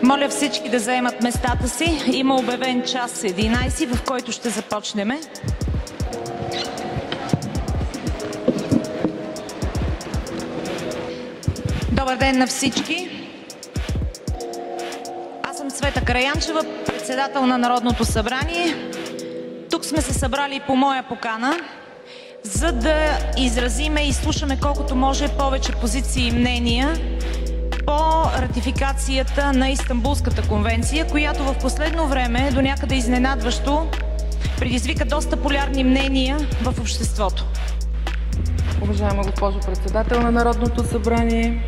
Моля всички да заемат местата си. Има обявен час 11, в който ще започнем. Добър ден на всички! Аз съм Цвета Караянчева, председател на Народното събрание. Тук сме се събрали по моя покана, за да изразиме и слушаме колкото може повече позиции и мнения по ратификацията на Истанбулската конвенция, която в последно време до някъде изненадващо предизвика доста полярни мнения в обществото. Уважаема госпожо председател на Народното събрание,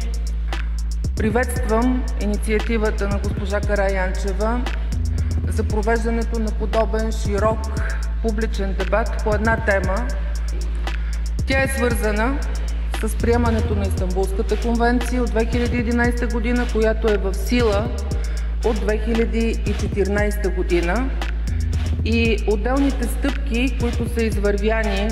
приветствам инициативата на госпожа Караянчева за провеждането на подобен широк публичен дебат по една тема. Тя е свързана с приемането на Истанбулската конвенция от 2011 година, която е в сила от 2014 година, и отделните стъпки, които са извървяни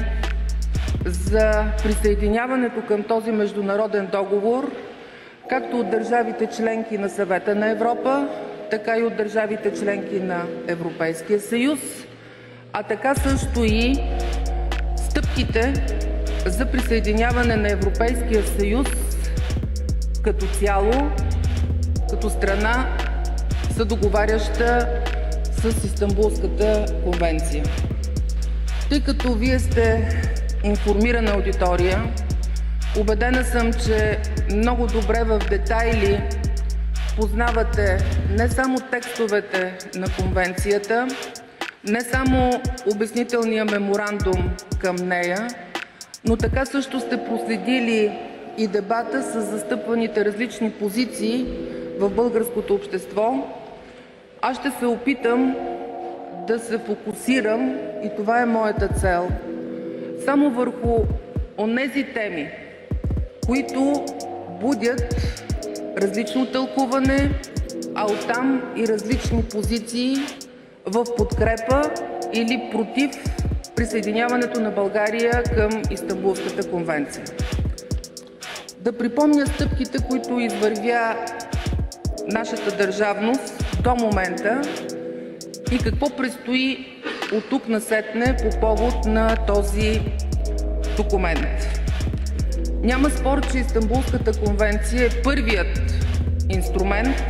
за присъединяването към този международен договор, както от държавите членки на Съвета на Европа, така и от държавите членки на Европейския съюз, а така също и стъпките за присъединяване на Европейския съюз като цяло, като страна, съдоговаряща с Истанбулската конвенция. Тъй като Вие сте информирана аудитория, убедена съм, че много добре в детайли познавате не само текстовете на конвенцията, не само обяснителния меморандум към нея, но така също сте проследили и дебата с застъпваните различни позиции в българското общество. Аз ще се опитам да се фокусирам, и това е моята цел, само върху онези теми, които будят различно тълкуване, а оттам и различни позиции в подкрепа или против присъединяването на България към Истанбулската конвенция. Да припомня стъпките, които извървя нашата държавност до момента и какво предстои от тук насетне по повод на този документ. Няма спор, че Истанбулската конвенция е първият инструмент,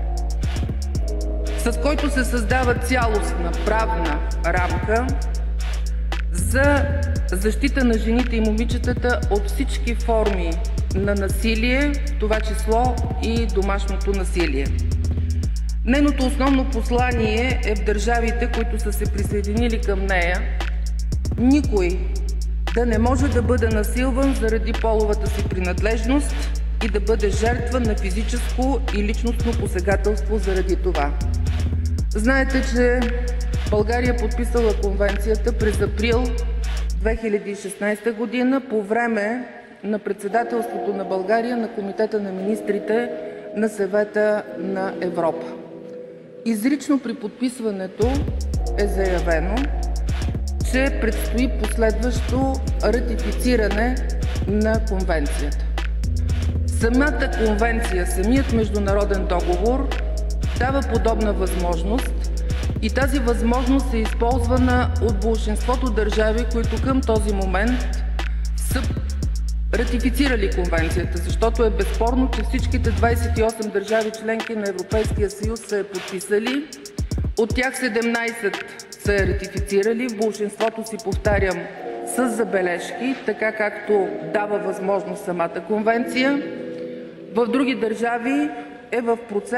с който се създава цялостна правна рамка за защита на жените и момичетата от всички форми на насилие, в това число и домашното насилие. Нейното основно послание е в държавите, които са се присъединили към нея, никой да не може да бъде насилван заради половата си принадлежност и да бъде жертва на физическо и личностно посегателство заради това. Знаете, че България е подписала конвенцията през април 2016 година по време на председателството на България на Комитета на министрите на Съвета на Европа. Изрично при подписването е заявено, че предстои последващо ратифициране на конвенцията. Самата конвенция, самият международен договор дава подобна възможност и тази възможност е използвана от болшинството държави, които към този момент са ратифицирали конвенцията, защото е безспорно, че всичките 28 държави членки на Европейския съюз са я подписали. От тях 17 са я ратифицирали, в болшинството си, повтарям, с забележки, така както дава възможност самата конвенция. В други държави е в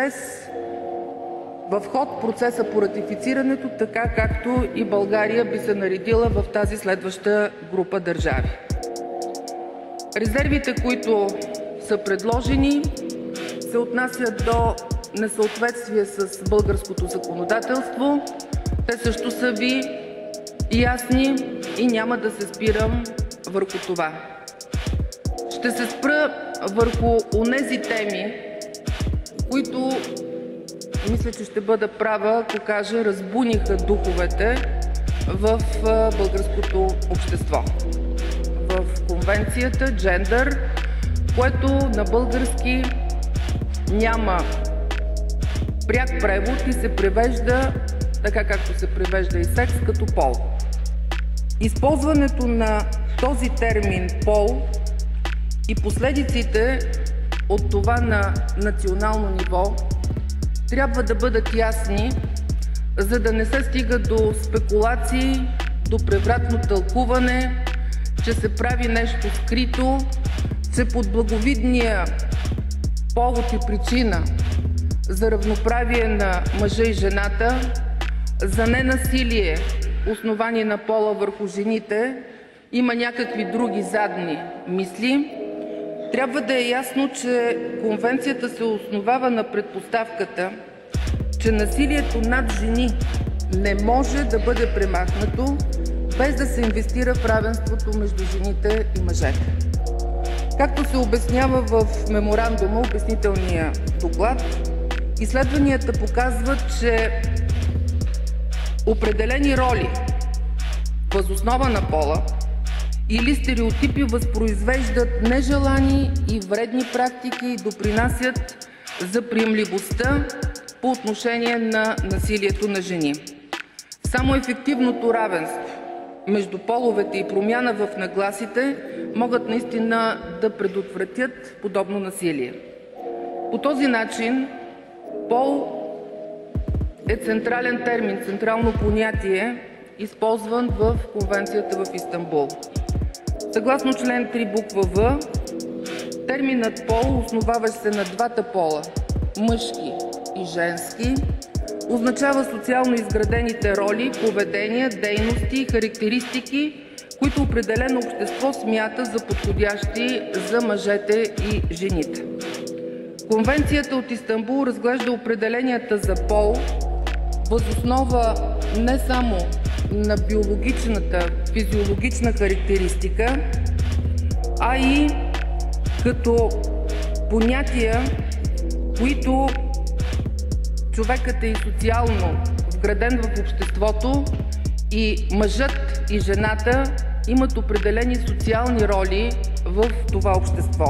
ход процеса по ратифицирането, така както и България би се наредила в тази следваща група държави. Резервите, които са предложени, се отнасят до несъответствие с българското законодателство. Те също са ви ясни и няма да се спирам върху това. Ще се спра върху онези теми, които, мисля, че ще бъда права, ако кажа, разбуниха духовете в българското общество. В конвенцията джендър, което на български няма пряк превод и се превежда така, както се превежда и секс, като пол. Използването на този термин пол и последиците от това на национално ниво трябва да бъдат ясни, за да не се стига до спекулации, до превратно тълкуване, че се прави нещо скрито, че под благовидния повод и причина за равноправие на мъжа и жената, за ненасилие, основани на пола върху жените, има някакви други задни мисли. Трябва да е ясно, че Конвенцията се основава на предпоставката, че насилието над жени не може да бъде премахнато, без да се инвестира в равенството между жените и мъжете. Както се обяснява в меморандума, обяснителния доклад, изследванията показват, че определени роли въз основа на пола или стереотипи възпроизвеждат нежелани и вредни практики и допринасят за приемливостта по отношение на насилието на жени. Само ефективното равенство между половете и промяна в нагласите могат наистина да предотвратят подобно насилие. По този начин пол е централен термин, централно понятие, използван в Конвенцията в Истанбул. Съгласно член 3 буква В, терминът пол, основаващ се на двата пола – мъжки и женски, означава социално изградените роли, поведения, дейности и характеристики, които определено общество смята за подходящи за мъжете и жените. Конвенцията от Истанбул разглежда определенията за пол въз основа не само на биологичната, физиологична характеристика, а и като понятия, които човекът е и социално вграден в обществото и мъжът и жената имат определени социални роли в това общество.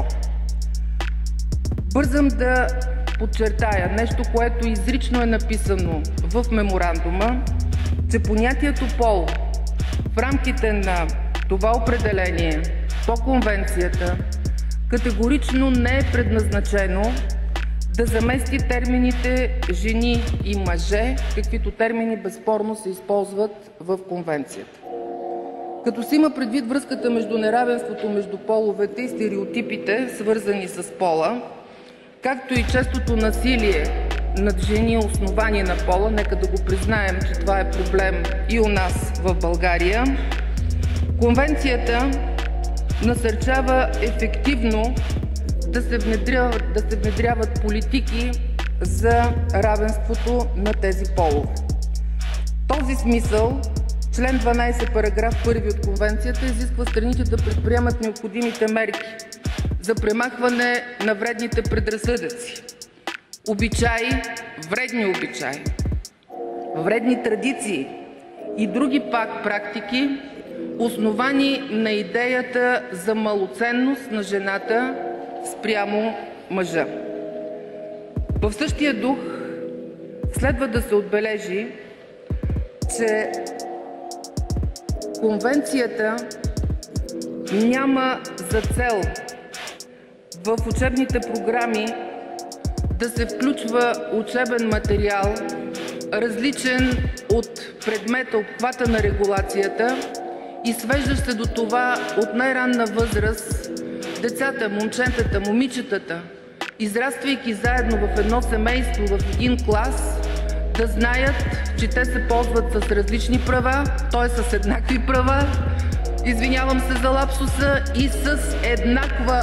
Бързам да подчертая нещо, което изрично е написано в меморандума, че понятието пол в рамките на това определение по Конвенцията категорично не е предназначено да замести термините жени и мъже, каквито термини безспорно се използват в Конвенцията. Като се има предвид връзката между неравенството между половете и стереотипите, свързани с пола, както и честото насилие над жени, основани на пола, нека да го признаем, че това е проблем и у нас в България, Конвенцията насърчава ефективно да се внедряват политики за равенството на тези полове. В този смисъл член 12, параграф 1 от Конвенцията изисква страните да предприемат необходимите мерки за премахване на вредните предразсъдъци, обичаи, вредни традиции и други пак практики, основани на идеята за малоценност на жената спрямо мъжа. В същия дух следва да се отбележи, че Конвенцията няма за цел в учебните програми да се включва учебен материал, различен от предмета, обхвата на регулацията и свеждащ се до това от най-ранна възраст децата, момчетата, момичетата, израствайки заедно в едно семейство, в един клас, да знаят, че те се ползват с различни права, т.е. с еднакви права, извинявам се за лапсуса, и с еднаква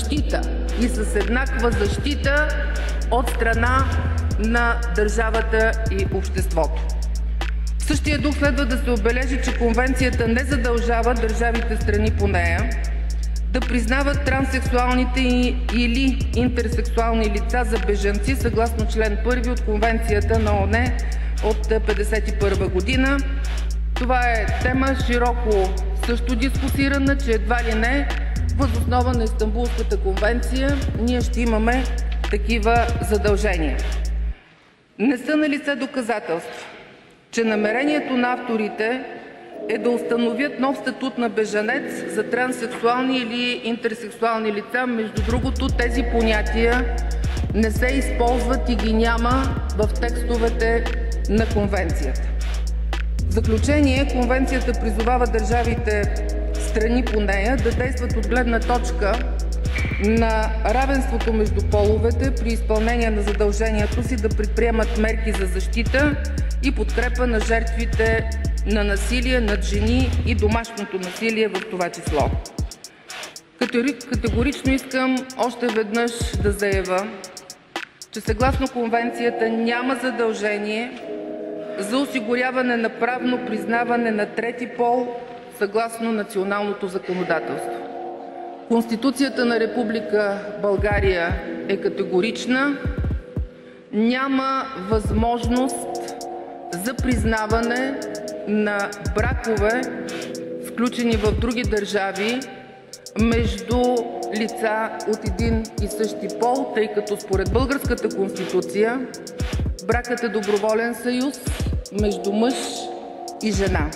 защита от страна на държавата и обществото. В същия дух следва да се отбележи, че Конвенцията не задължава държавите страни по нея да признават транссексуалните или интерсексуални лица за бежанци съгласно член 1 от Конвенцията на ООН от 1951 година. Това е тема широко също дискусирана, че едва ли не въз основа на Истанбулската конвенция ние ще имаме такива задължения. Не са налице доказателства, че намерението на авторите е да установят нов статут на бежанец за транссексуални или интерсексуални лица. Между другото, тези понятия не се използват и ги няма в текстовете на Конвенцията. В заключение, Конвенцията призовава държавите страни по нея да действат от гледна точка на равенството между половете при изпълнение на задължението си да предприемат мерки за защита и подкрепа на жертвите на насилие над жени и домашното насилие в това число. Категорично искам още веднъж да заявя, че съгласно Конвенцията няма задължение за осигуряване на правно признаване на трети пол съгласно националното законодателство. Конституцията на Република България е категорична. Няма възможност за признаване на бракове, сключени в други държави, между лица от един и същи пол, тъй като според българската Конституция бракът е доброволен съюз между мъж и жена.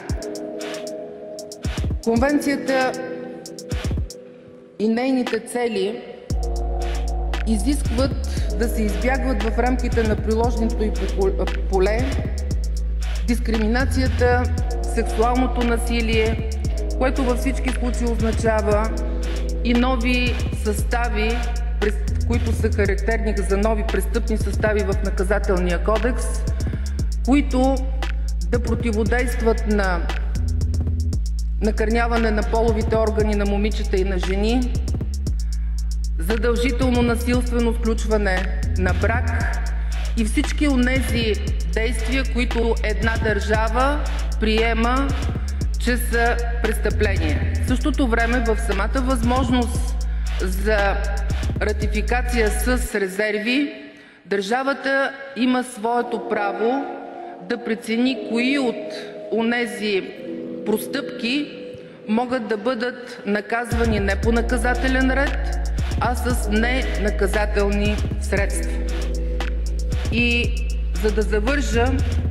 Конвенцията и нейните цели изискват да се избягват в рамките на приложното й поле дискриминацията, сексуалното насилие, което във всички случаи означава и нови състави, които са характерни за нови престъпни състави в Наказателния кодекс, които да противодействат на накърняване на половите органи на момичета и на жени, задължително насилствено сключване на брак и всички онези действия, които една държава приема, че са престъпления. В същото време в самата възможност за ратификация с резерви държавата има своето право да прецени кои от онези простъпки могат да бъдат наказвани не по наказателен ред, а с ненаказателни средства. И за да завържа,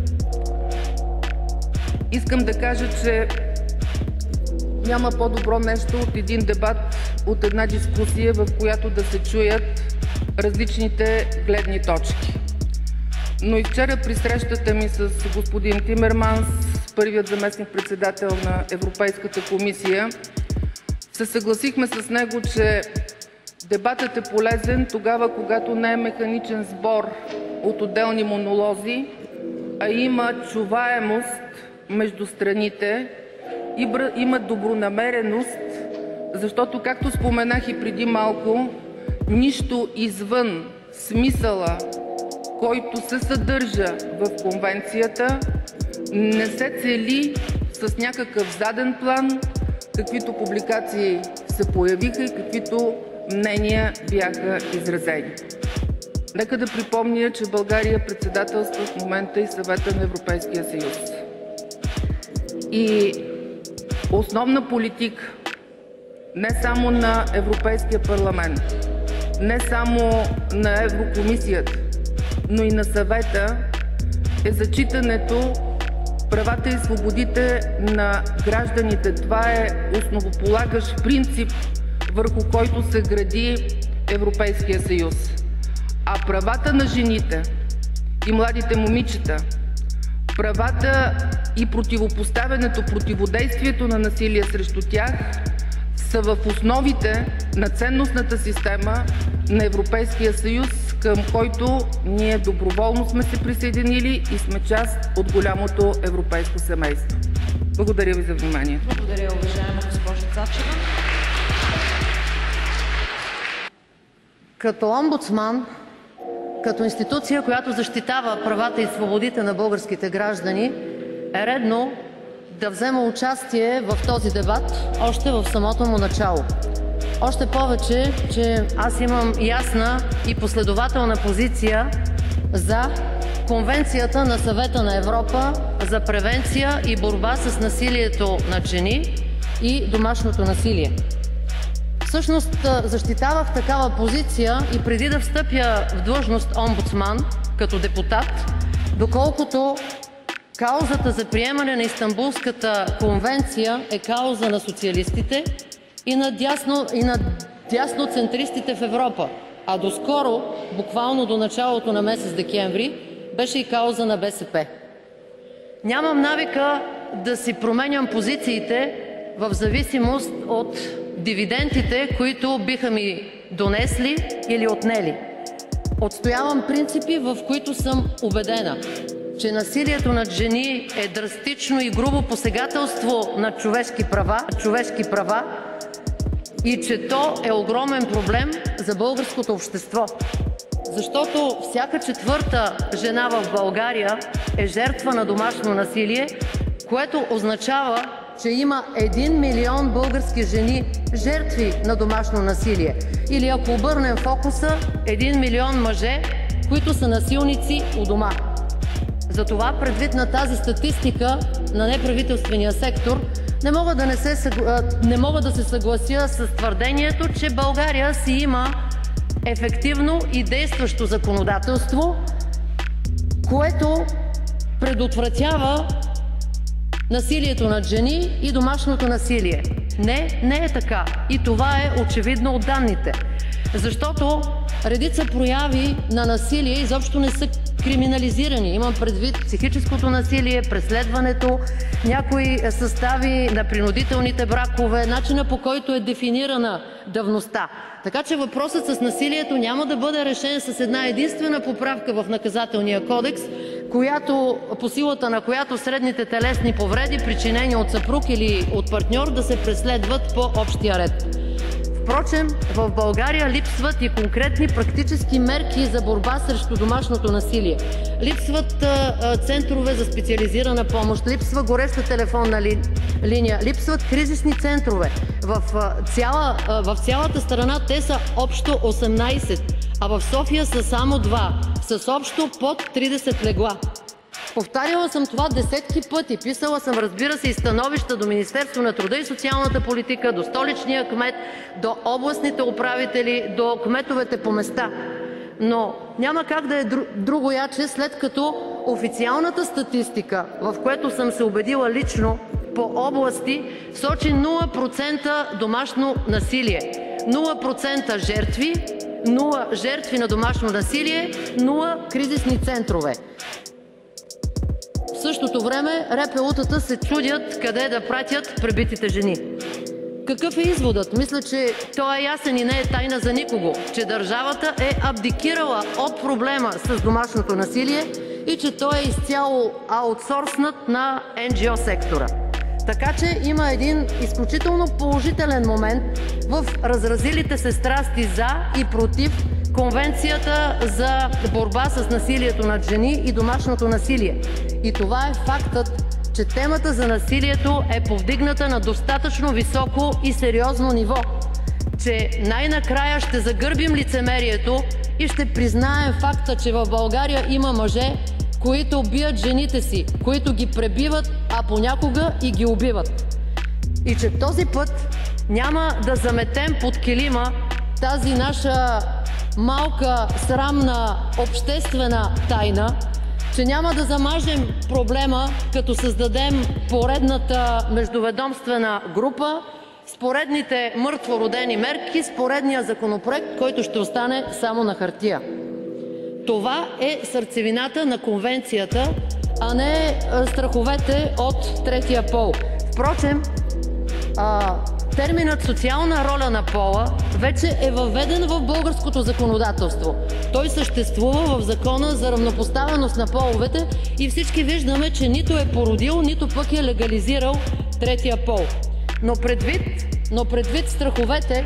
искам да кажа, че няма по-добро нещо от един дебат, от една дискусия, в която да се чуят различните гледни точки. Но и вчера при срещата ми с господин Тимерманс, първият заместник-председател на Европейската комисия, се съгласихме с него, че дебатът е полезен тогава, когато не е механичен сбор от отделни монолози, а има чуваемост между страните, има добронамереност, защото, както споменах и преди малко, нищо извън смисъла, който се съдържа в Конвенцията, не се цели с някакъв заден план, каквито публикации се появиха и каквито мнения бяха изразени. Нека да припомня, че България председателства в момента и Съвета на Европейския съюз. И основна политика не само на Европейския парламент, не само на Еврокомисията, но и на Съвета е зачитането правата и свободите на гражданите. Това е основополагащ принцип, върху който се гради Европейския съюз. А правата на жените и младите момичета, правата и противопоставянето, противодействието на насилие срещу тях са в основите на ценностната система на Европейския съюз, към който ние доброволно сме се присъединили и сме част от голямото европейско семейство. Благодаря ви за вниманието. Благодаря, уважаема госпожо Цачева. Като омбудсман, като институция, която защитава правата и свободите на българските граждани, е редно да взема участие в този дебат още в самото му начало. Още повече, че аз имам ясна и последователна позиция за Конвенцията на Съвета на Европа за превенция и борба с насилието над жени и домашното насилие. Всъщност защитавах такава позиция и преди да встъпя в длъжност омбудсман като депутат, доколкото каузата за приемане на Истанбулската конвенция е кауза на социалистите и на дясноцентристите в Европа, а доскоро, буквално до началото на месец декември, беше и кауза на БСП. Нямам навика да си променям позициите в зависимост от дивидентите, които биха ми донесли или отнели. Отстоявам принципи, в които съм убедена, че насилието над жени е драстично и грубо посегателство на човешки права и че то е огромен проблем за българското общество. Защото всяка четвърта жена в България е жертва на домашно насилие, което означава, че има 1 милион български жени жертви на домашно насилие. Или ако обърнем фокуса, 1 милион мъже, които са насилници у дома. Затова, предвид на тази статистика на неправителствения сектор, не мога да се съглася с твърдението, че България си има ефективно и действащо законодателство, което предотвратява насилието над жени и домашното насилие. Не е така. И това е очевидно от данните. Защото редица прояви на насилие изобщо не са криминализирани. Имам предвид психическото насилие, преследването, някои състави на принудителните бракове, начина, по който е дефинирана давността. Така че въпросът с насилието няма да бъде решен с една единствена поправка в Наказателния кодекс, по силата на която средните телесни повреди, причинени от съпруг или от партньор, да се преследват по общия ред. Впрочем, в България липсват и конкретни практически мерки за борба срещу домашното насилие. Липсват центрове за специализирана помощ, липсва гореща телефонна линия, липсват кризисни центрове. В цялата страна те са общо 18, а в София са само 2, с общо под 30 легла. Повтаряла съм това десетки пъти. Писала съм, разбира се, и становища до Министерство на труда и социалната политика, до столичния кмет, до областните управители, до кметовете по места. Но няма как да е другояче, след като официалната статистика, в което съм се убедила лично по области, сочи 0% домашно насилие, 0% жертви, 0 жертви на домашно насилие, 0 кризисни центрове. В същото време РПУ-тата се чудят къде да пратят пребитите жени. Какъв е изводът? Мисля, че той е ясен и не е тайна за никого, че държавата е абдикирала от проблема с домашното насилие и че той е изцяло аутсорснат на NGO сектора. Така че има един изключително положителен момент в разразилите се страсти за и против Конвенцията за борба с насилието над жени и домашното насилие. И това е фактът, че темата за насилието е повдигната на достатъчно високо и сериозно ниво, че най-накрая ще загърбим лицемерието и ще признаем факта, че в България има мъже, които бият жените си, които ги пребиват, а понякога и ги убиват. И че този път няма да заметем под килима тази наша малка, срамна, обществена тайна, че няма да замажем проблема, като създадем поредната междуведомствена група с поредните мъртвородени мерки, с поредния законопроект, който ще остане само на хартия. Това е сърцевината на конвенцията, а не страховете от третия пол. Впрочем, терминът социална роля на пола вече е въведен в българското законодателство. Той съществува в Закона за равнопоставеност на половете и всички виждаме, че нито е породил, нито пък е легализирал третия пол. Но предвид страховете,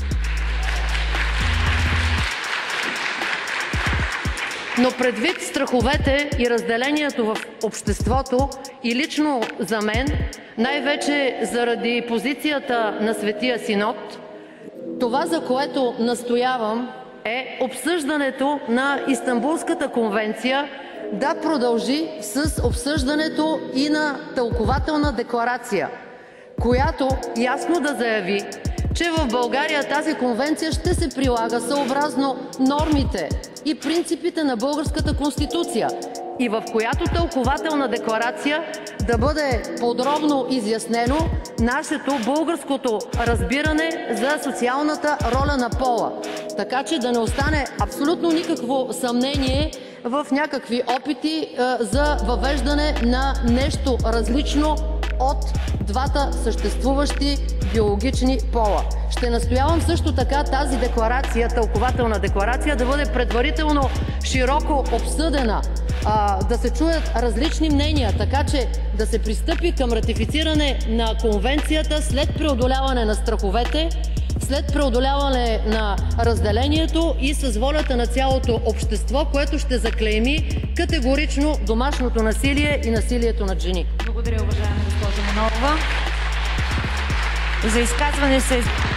и разделението в обществото и лично за мен, най-вече заради позицията на Светия Синод, това, за което настоявам, е обсъждането на Истанбулската конвенция да продължи с обсъждането и на тълкувателна декларация, която ясно да заяви, че в България тази конвенция ще се прилага съобразно нормите и принципите на българската Конституция и в която тълкувателна декларация да бъде подробно изяснено нашето българското разбиране за социалната роля на пола, така че да не остане абсолютно никакво съмнение в някакви опити за въвеждане на нещо различно от двата съществуващи биологични пола. Ще настоявам също така тази декларация, тълкувателна декларация, да бъде предварително широко обсъдена, да се чуят различни мнения, така че да се пристъпи към ратифициране на конвенцията след преодоляване на страховете, след преодоляване на разделението и с волята на цялото общество, което ще заклейми категорично домашното насилие и насилието над жени. Благодаря, уважаема госпожо Манолова. За изказване се...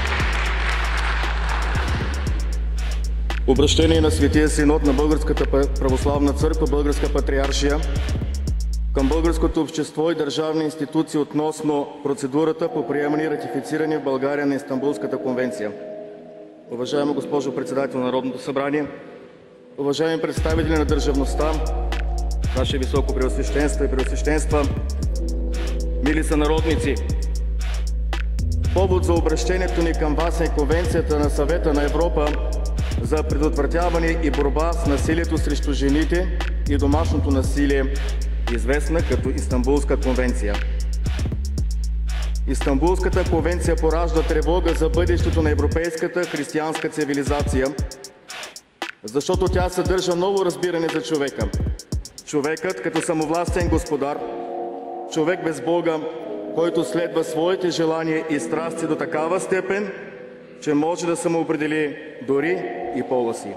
Обръщение на Светия Синод на Българската православна църква, Българска патриаршия към българското общество и държавни институции относно процедурата по приемане и ратифициране в България на Истанбулската конвенция. Уважаема госпожо председател на Народното събрание, уважаеми представители на държавността, Ваше Високо Преосвещенство и Преосвещенства, мили сънародници! Повод за обръщението ни към вас е Конвенцията на Съвета на Европа за предотвратяване и борба с насилието срещу жените и домашното насилие, известна като Истанбулска конвенция. Истанбулската конвенция поражда тревога за бъдещето на европейската християнска цивилизация, защото тя съдържа ново разбиране за човека. Човекът като самовластен господар, човек без Бога, който следва своите желания и страсти до такава степен, че може да самоопредели дори и пола си.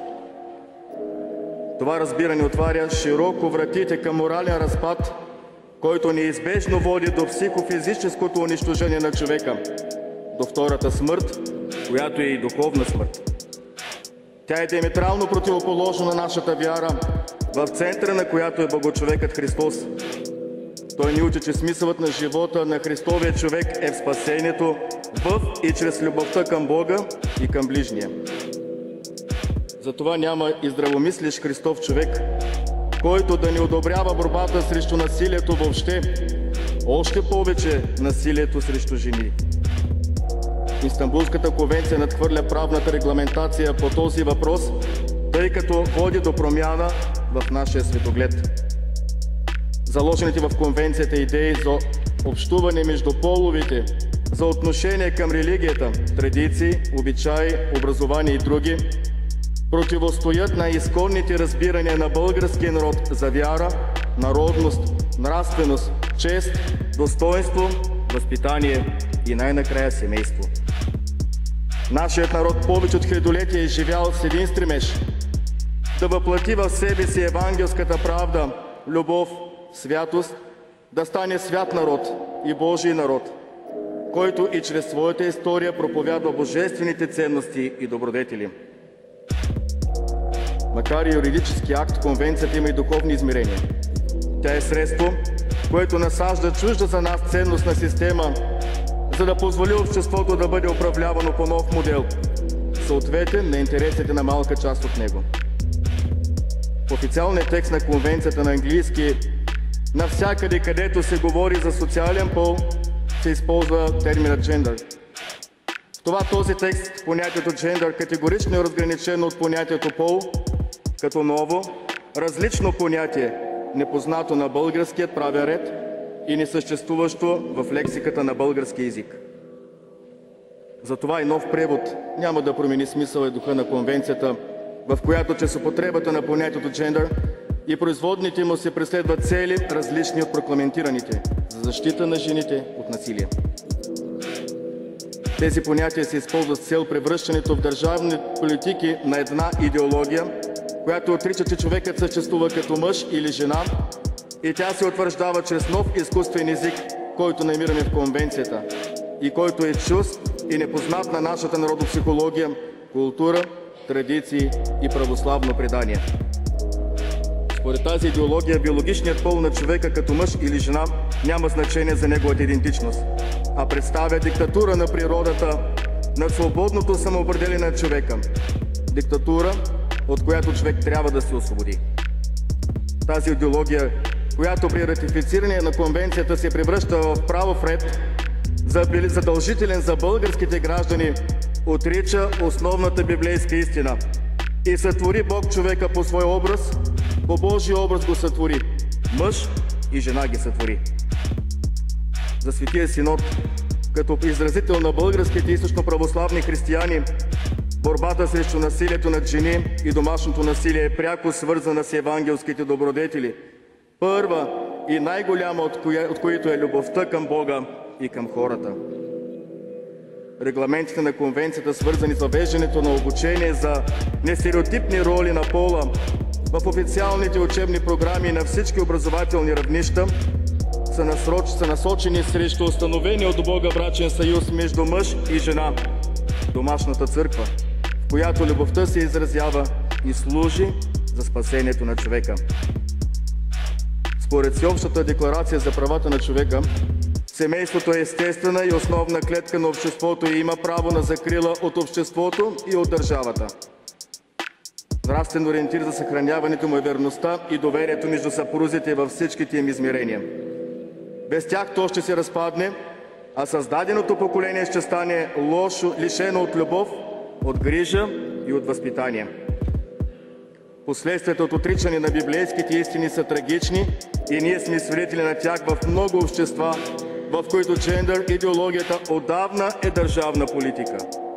Това разбиране отваря широко вратите към морален разпад, който неизбежно води до психофизическото унищожение на човека, до втората смърт, която е и духовна смърт. Тя е диаметрално противоположна на нашата вяра, в центъра на която е Богочовекът Христос. Той ни учи, че смисълът на живота на Христовия човек е в спасението, в и чрез любовта към Бога и към ближния. Затова няма и здравомислещ Христов човек, който да не одобрява борбата срещу насилието въобще, още повече насилието срещу жени. Истанбулската конвенция надхвърля правната регламентация по този въпрос, тъй като води до промяна в нашия светоглед. Заложените в конвенцията идеи за общуване между половите, за отношение към религията, традиции, обичаи, образование и други, противостоят на изконните разбирания на българския народ за вяра, народност, нравственост, чест, достоинство, възпитание и най-накрая семейство. Нашият народ повече от хилядолетия е живял с един стремеж да въплати в себе си евангелската правда, любов, святост, да стане свят народ и Божий народ, който и чрез своята история проповядва божествените ценности и добродетели. Макар и юридически акт, конвенцията има и духовни измерения. Тя е средство, което насажда чужда за нас ценностна система, за да позволи обществото да бъде управлявано по нов модел, съответен на интересите на малка част от него. В официалния текст на конвенцията на английски, навсякъде, където се говори за социален пол, се използва терминът gender. В този текст понятието gender категорично е разграничено от понятието пол, като ново, различно понятие, непознато на българският правен ред и несъществуващо в лексиката на български език. Затова и нов превод няма да промени смисъла и духа на конвенцията, в която чрез употребата на понятието gender и производните му се преследват цели, различни от прокламентираните, за защита на жените от насилие. Тези понятия се използват с цел превръщането в държавни политики на една идеология, която отрича, че човекът съществува като мъж или жена, и тя се утвърждава чрез нов изкуствен език, който намираме в конвенцията и който е чужд и непознат на нашата народопсихология, култура, традиции и православно предание. Според тази идеология, биологичният пол на човека като мъж или жена няма значение за неговата идентичност, а представя диктатура на природата, над свободното самоопределение на човека. Диктатура, от която човек трябва да се освободи. Тази идеология, която при ратифициране на конвенцията се превръща в правов ред, задължителен за българските граждани, отрича основната библейска истина и сътвори Бог човека по свой образ, по Божий образ го сътвори. Мъж и жена ги сътвори. За Светия Синод, като изразител на българските източно-православни християни, борбата срещу насилието над жени и домашното насилие е пряко свързана с евангелските добродетели. Първа и най-голяма от които е любовта към Бога и към хората. Регламентите на конвенцията, свързани с въвеждането на обучение за нестереотипни роли на пола в официалните учебни програми на всички образователни равнища, са насочени срещу установени от Бога брачен съюз между мъж и жена, домашната църква, в която любовта се изразява и служи за спасението на човека. Според Всеобщата декларация за правата на човека, семейството е естествена и основна клетка на обществото и има право на закрила от обществото и от държавата. Нравствен ориентир за съхраняването му е верността и доверието между съпрузите във всичките им измерения. Без тях то ще се разпадне, а създаденото поколение ще стане лошо, лишено от любов, от грижа и от възпитание. Последствията от отричане на библейските истини са трагични и ние сме свидетели на тях в много общества, в които джендър идеологията отдавна е държавна политика.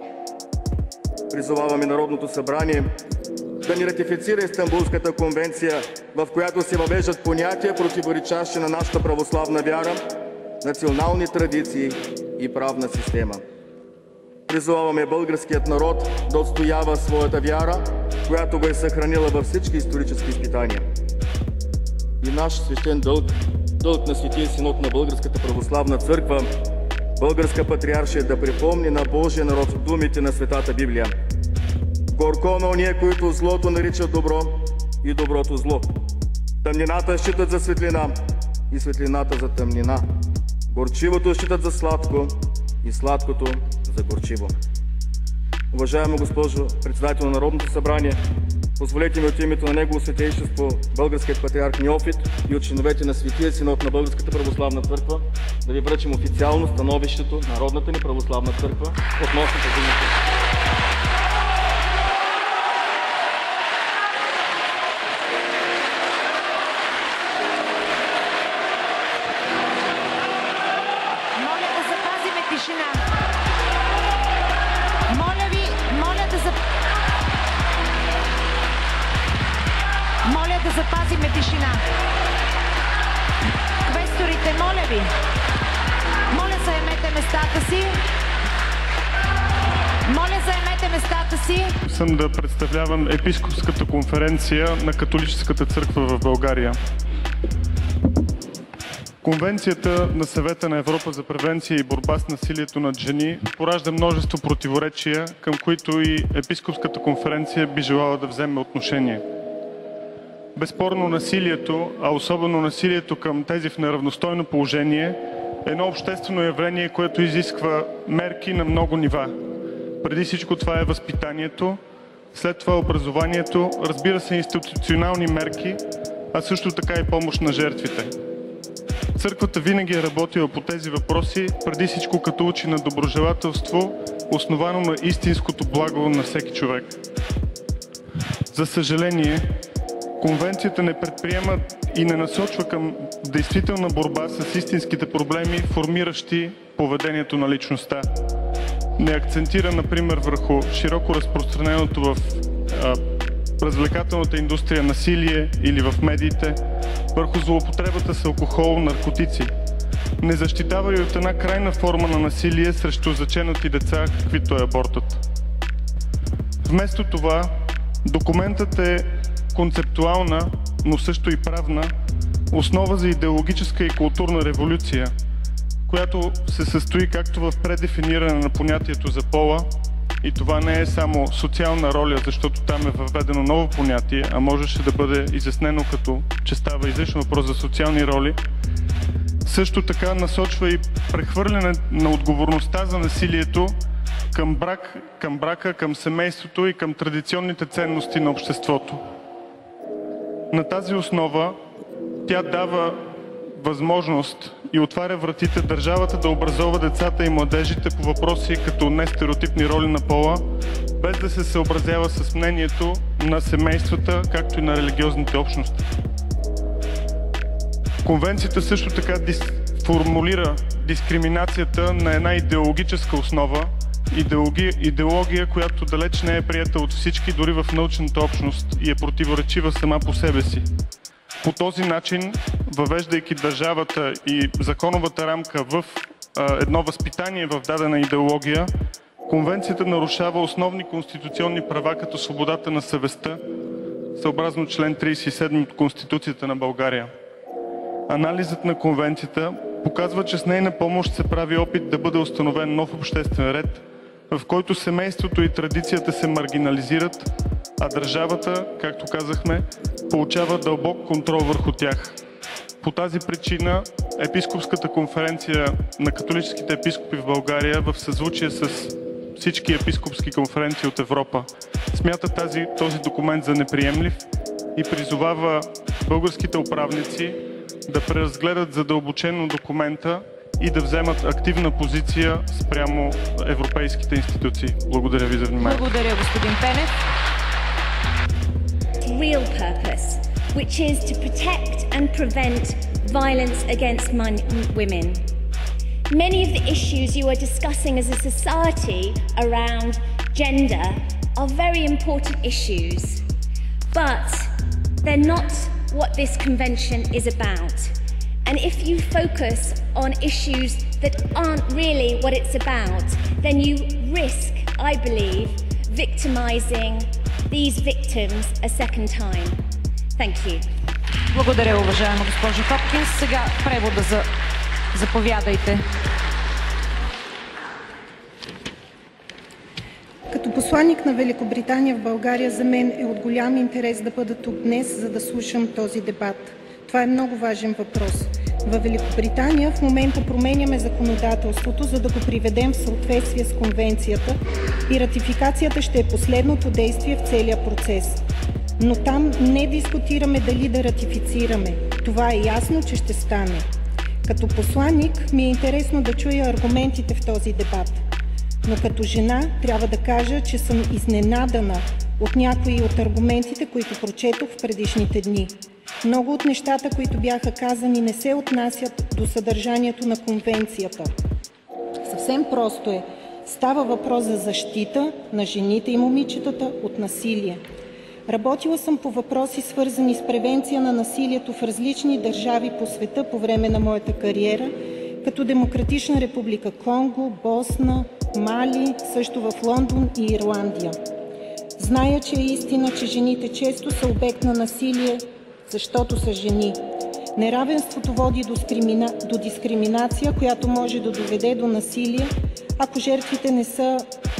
Призоваваме Народното събрание да ни ратифицира Истанбулската конвенция, в която се въвеждат понятия, противоречащи на нашата православна вяра, национални традиции и правна система. Призоваваме българският народ да отстоява своята вяра, която го е съхранила във всички исторически изпитания. И наш свещен дълг на Светия Синод на Българската православна църква, Българска патриаршия, да припомни на Божия народ думите на Светата Библия. Горко на ония, които злото наричат добро и доброто зло. Тъмнината считат за светлина и светлината за тъмнина. Горчивото считат за сладко и сладкото за горчиво. Уважаема госпожо председател на Народното събрание, позволете ми от името на Негово Светейшество Българският патриарх Неофит и от членовете на Светия Синод на Българската православна църква да ви връчим официално становището на Народната ни православна църква относно тази инициатива. Моля да запазиме тишина. Квесторите, моля ви. Моля, заемете местата си. Моля, заемете местата си. Съм да представлявам Епископската конференция на Католическата църква в България. Конвенцията на Съвета на Европа за превенция и борба с насилието над жени поражда множество противоречия, към които и Епископската конференция би желала да вземе отношение. Безспорно насилието, а особено насилието към тези в неравностойно положение, е едно обществено явление, което изисква мерки на много нива. Преди всичко това е възпитанието, след това образованието, разбира се институционални мерки, а също така и помощ на жертвите. Църквата винаги е работила по тези въпроси, преди всичко като учи на доброжелателство, основано на истинското благо на всеки човек. За съжаление, Конвенцията не предприема и не насочва към действителна борба с истинските проблеми, формиращи поведението на личността. Не акцентира, например, върху широко разпространеното в развлекателната индустрия насилие или в медиите, върху злоупотребата с алкохол, наркотици. Не защитава и от една крайна форма на насилие срещу заченати деца, каквито е абортът. Вместо това, документът е концептуална, но също и правна, основа за идеологическа и културна революция, която се състои както в предефиниране на понятието за пола, и това не е само социална роля, защото там е въведено ново понятие, а можеше да бъде изяснено като че става излишно въпрос за социални роли, също така насочва и прехвърляне на отговорността за насилието към брака, към семейството и към традиционните ценности на обществото. На тази основа тя дава възможност и отваря вратите държавата да образова децата и младежите по въпроси като нестереотипни роли на пола, без да се съобразява с мнението на семействата, както и на религиозните общности. Конвенцията също така формулира дискриминацията на една идеологическа основа, идеология, която далеч не е приета от всички, дори в научната общност, и е противоречива сама по себе си. По този начин, въвеждайки държавата и законовата рамка в едно възпитание в дадена идеология, Конвенцията нарушава основни конституционни права като свободата на съвестта, съобразно член 37 от Конституцията на България. Анализът на Конвенцията показва, че с нейна помощ се прави опит да бъде установен нов обществен ред, в който семейството и традицията се маргинализират, а държавата, както казахме, получава дълбок контрол върху тях. По тази причина Епископската конференция на католическите епископи в България, в съзвучие с всички епископски конференции от Европа, смята този документ за неприемлив и призовава българските управници да преразгледат задълбочено документа и да вземат активна позиция спрямо европейските институции. Благодаря ви за вниманието. Благодаря, господин Пенев. Real purpose, which is to protect and prevent violence against women. Many of the issues you are discussing as a society around gender are very important issues, but they're not what this convention is about. And if you focus on issues that aren't really what it's about, then you risk, I believe, victimizing these victims a second time. Thank you. Благодаря, уважаема госпожо Хопкинс. Сега превода заповядайте. Като посланик на Великобритания в България, за мен е от голям интерес да бъда тук днес, за да слушам този дебат. Това е много важен въпрос. Във Великобритания в момента променяме законодателството, за да го приведем в съответствие с конвенцията, и ратификацията ще е последното действие в целия процес. Но там не дискутираме дали да ратифицираме. Това е ясно, че ще стане. Като посланик ми е интересно да чуя аргументите в този дебат. Но като жена трябва да кажа, че съм изненадана от някои от аргументите, които прочетох в предишните дни. Много от нещата, които бяха казани, не се отнасят до съдържанието на конвенцията. Съвсем просто е. Става въпрос за защита на жените и момичетата от насилие. Работила съм по въпроси, свързани с превенция на насилието в различни държави по света по време на моята кариера, като Демократична република Конго, Босна, Мали, също в Лондон и Ирландия. Зная, че е истина, че жените често са обект на насилие, защото са жени. Неравенството води до дискриминация, която може да доведе до насилие, ако жертвите не са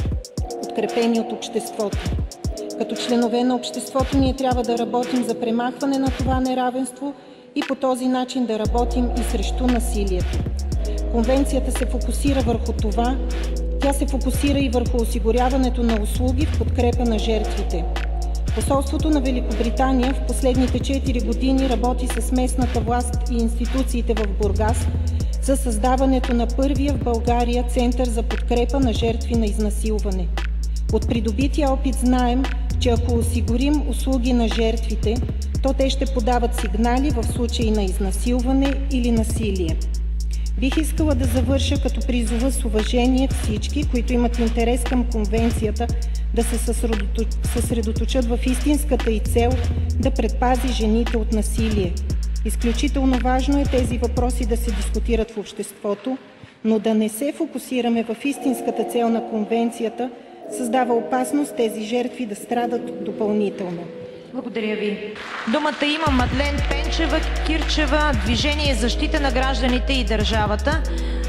подкрепени от обществото. Като членове на обществото ние трябва да работим за премахване на това неравенство и по този начин да работим и срещу насилието. Конвенцията се фокусира върху това. Тя се фокусира и върху осигуряването на услуги в подкрепа на жертвите. Посолството на Великобритания в последните 4 години работи с местната власт и институциите в Бургас за създаването на първия в България център за подкрепа на жертви на изнасилване. От придобития опит знаем, че ако осигурим услуги на жертвите, то те ще подават сигнали в случай на изнасилване или насилие. Бих искала да завърша като призова с уважение всички, които имат интерес към конвенцията, да се съсредоточат в истинската й цел да предпази жените от насилие. Изключително важно е тези въпроси да се дискутират в обществото, но да не се фокусираме в истинската цел на конвенцията, създава опасност тези жертви да страдат допълнително. Благодаря ви. Думата има Мадлен Пенчева-Кирчева, Движение защита на гражданите и държавата.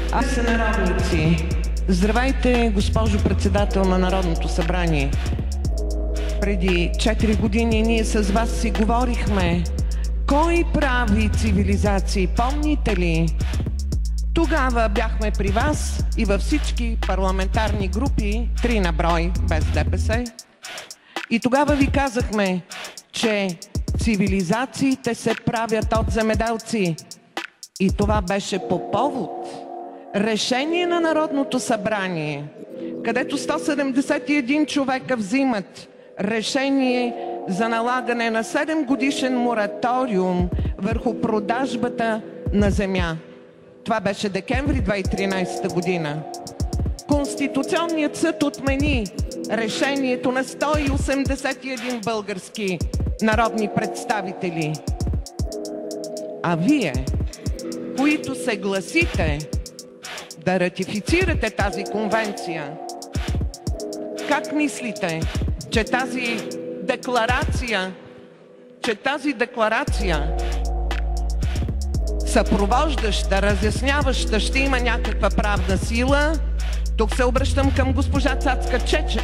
Сънародници, здравейте, госпожо председател на Народното събрание. Преди 4 години ние с вас си говорихме кой прави цивилизации. Помните ли? Тогава бяхме при вас и във всички парламентарни групи, 3 на брой, без ДПС. И тогава ви казахме, че цивилизациите се правят от земеделци. И това беше по повод решение на Народното събрание, където 171 човека взимат решение за налагане на 7-годишен мораториум върху продажбата на земя. Това беше декември 2013 година. Конституционният съд отмени решението на 181 български народни представители. А вие, които се гласите да ратифицирате тази конвенция, как мислите, че тази декларация съпровождаща, разясняваща, ще има някаква правна сила? Тук се обръщам към госпожа Цецка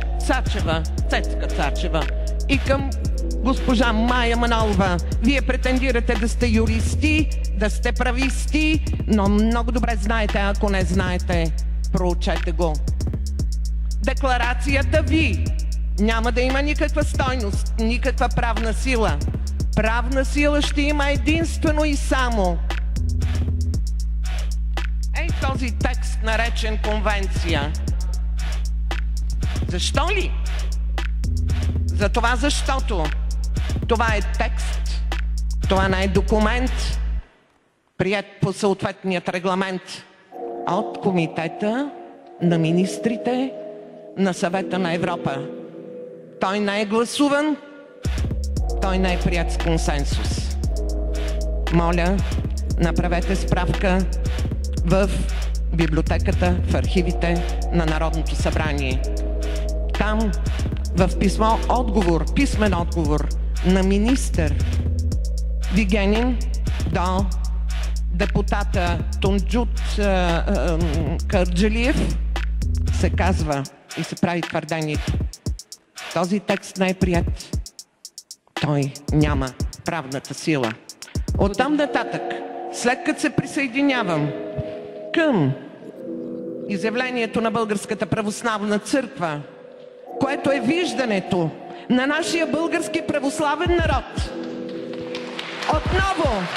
Цачева и към госпожа Мая Манолова. Вие претендирате да сте юристи, да сте прависти, но много добре знаете, ако не знаете, проучете го. Декларацията ви няма да има никаква стойност, никаква правна сила. Правна сила ще има единствено и само този текст, наречен конвенция. Защо ли? Затова, защото това е текст, това не е документ, приет по съответният регламент от Комитета на министрите на Съвета на Европа. Той не е гласуван, той не е приет с консенсус. Моля, направете справка в библиотеката, в архивите на Народното събрание. Там в писмен отговор на министър Вигенин до депутата Тунджут Кърджалиев се казва и се прави твърдението: този текст не е приет, той няма правната сила. Оттам нататък, след като се присъединявам към изявлението на Българската православна църква, което е виждането на нашия български православен народ, отново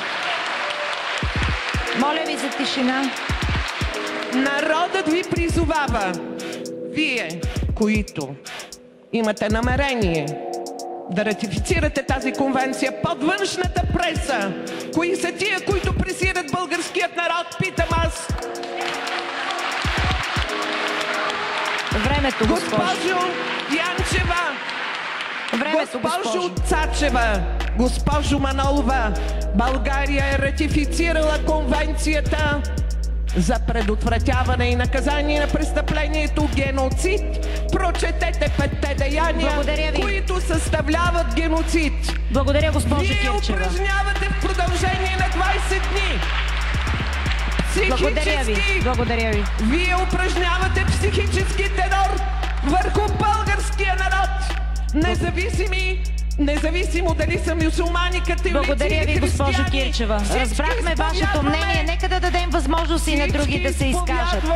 моля ви за тишина. Народът ви призовава, вие, които имате намерение да ратифицирате тази конвенция под външната преса. Кои са тия, които пресират българският народ, питам аз? Времето, госпожо Янчева, госпожо Цачева, госпожо Манолова, България е ратифицирала конвенцията за предотвратяване и наказание на престъплението геноцид. Прочетете 5-те деяния, които съставляват геноцид. Благодаря, госпожо Кирчева. Вие упражнявате в продължение на 20 дни психически... Благодаря ви. Вие упражнявате психически терор върху българския народ. Независимо дали са мюсюлмани, католици. Благодаря ви, госпожо Кирчева. Разбрахме вашето мнение. Нека да дадем възможност и на други да се изкажат.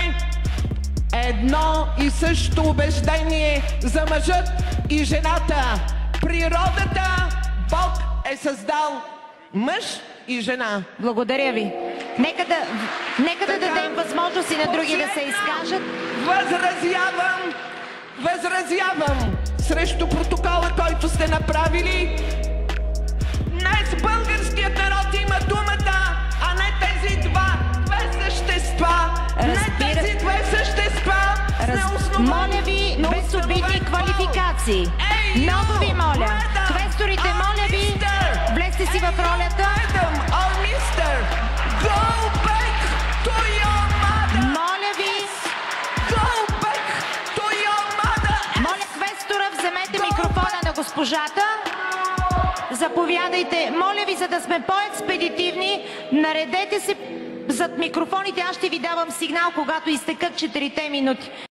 Едно и също убеждение за мъжът и жената. Природата, Бог е създал мъж и жена. Благодаря ви. Нека да дадем възможност и на други да се изкажат. Възразявам срещу протокола, който сте направили. Днес българският народ има думата, а не тези две същества. Не тези две същества. Моля ви, без обидни квалификации. Много ви моля. Квесторите, моля ви, влезте си в ролята. Моля ви. Моля квестора, вземете микрофона на госпожата. Заповядайте. Моля ви, за да сме по-експедитивни, наредете се зад микрофоните. Аз ще ви давам сигнал, когато изтекат 4 минути.